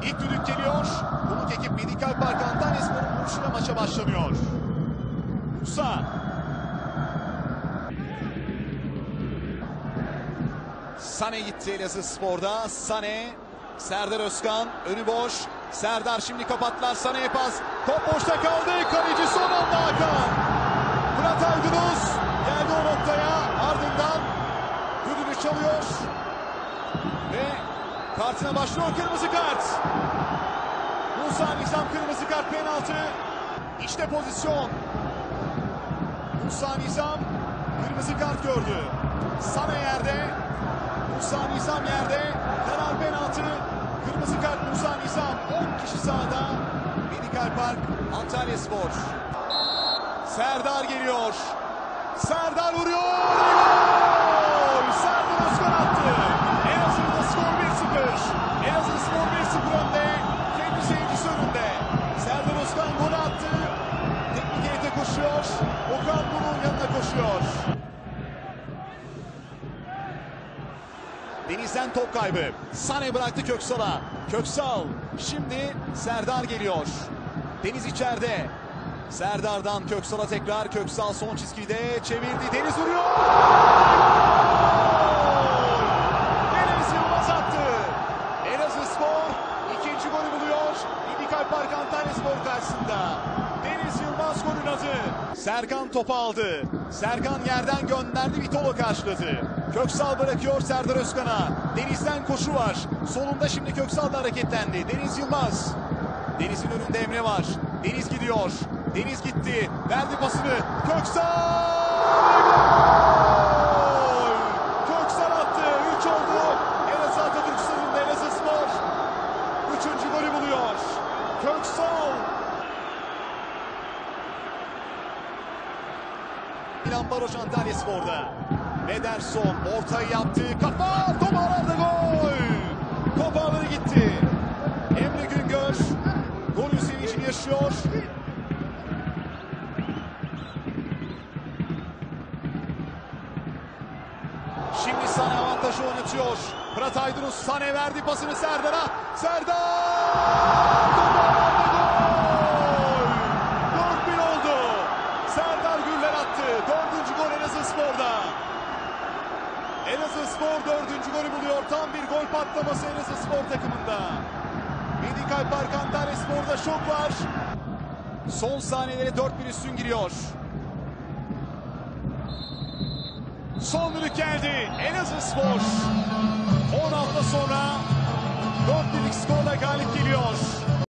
İlk düdük geliyor. Konuk ekip Medikal Park Antalyaspor'un vuruşuyla maça başlanıyor. Musa. Sane gitti Elazığspor'da. Sane. Serdar Özkan. Önü boş. Serdar şimdi kapattılar. Sane'ye pas. Top boşta kaldı. Kaleci son anda Hakan. Fırat Aydınus geldi o noktaya. Ardından düdüğü çalıyor. Ve kartına başlıyor kırmızı kart. Musa Nizam kırmızı kart, penaltı. İşte pozisyon. Musa Nizam kırmızı kart gördü. Sane yerde. Musa Nizam yerde. Karar penaltı. Kırmızı kart Musa Nizam. 10 kişi sahada. Medikal Park Antalyaspor. Serdar geliyor. Serdar vuruyor. Gol! Serdar Özkan attı. Elazığ'da skor 1-0. Elazığspor 1-0 önde. Kendi seyircisi önünde. Serdar Özkan gol attı. Teknik heyete koşuyor. Okan Buruk'un yanına koşuyor. Deniz'den top kaybı. Sane bıraktı Köksal'a. Köksal. Şimdi Serdar geliyor. Deniz içeride. Serdar'dan Köksal'a tekrar. Köksal son çizgide çevirdi. Deniz vuruyor. Deniz Yılmaz attı. Elazığspor ikinci golü buluyor. Medikal Park Antalyaspor karşısında. Deniz Yılmaz golün adı. Serkan topu aldı. Serkan yerden gönderdi. Vitolo karşıladı. Köksal bırakıyor Serdar Özkan'a. Deniz'den koşu var. Solunda şimdi Köksal da hareketlendi. Deniz Yılmaz. Deniz'in önünde Emre var. Deniz gidiyor. Deniz gitti. Verdi pasını. Köksal! Gol! Köksal attı. 3 oldu. Elazığ Atatürk Stadı'nda Elazığspor 3. golü buluyor. Köksal! Milan Baroş Antalyaspor'da. Mederson ortayı yaptı. Kafa! Top ağlarda gol! Top ağları gitti. Emre Güngör golün sevincini yaşıyor. Şimdi Sane avantajı oynatıyor. Fırat Aydınus Sane verdi pasını Serdar'a. Serdar! Gol! 4-1 oldu. Serdar Gürler attı. 4. gol Elazığspor'da. Elazığspor 4. golü buluyor. Tam bir gol patlaması Elazığspor takımında. Medikal Park Antalyaspor'da şok var. Son saniyelere 4-1 üstün giriyor. Son düdük geldi. Elazığspor 10 hafta sonra